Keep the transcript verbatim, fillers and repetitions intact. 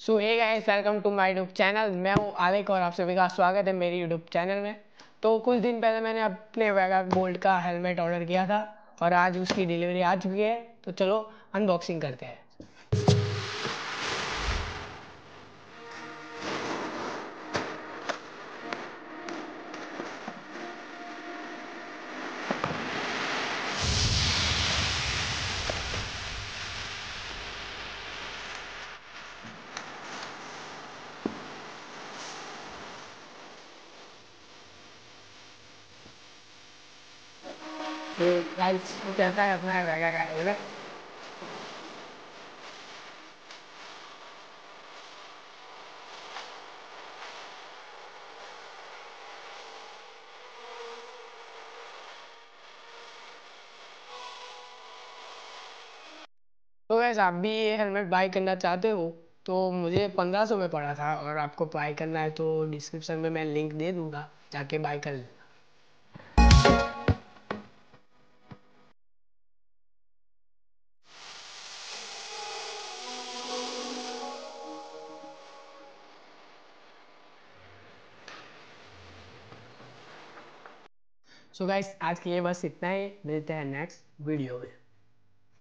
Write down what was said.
So hey guys, welcome to my YouTube channel. मैं हूँ आलिक और आप सभी का स्वागत है मेरी यूट्यूब चैनल में। तो कुछ दिन पहले मैंने अपने वेगा गोल्ड का हेलमेट ऑर्डर किया था और आज उसकी डिलीवरी आ चुकी है। तो चलो अनबॉक्सिंग करते हैं। गाइस, कैसा है अपना वेगा का हेलमेट? तो गाइस, आप भी ये हेलमेट बाय करना चाहते हो तो मुझे पंद्रह सौ में पड़ा था और आपको बाय करना है तो डिस्क्रिप्शन में मैं लिंक दे दूँगा, जाके बाय कर लेना। सो गाइस, आज के लिए बस इतना ही। मिलते हैं नेक्स्ट वीडियो में।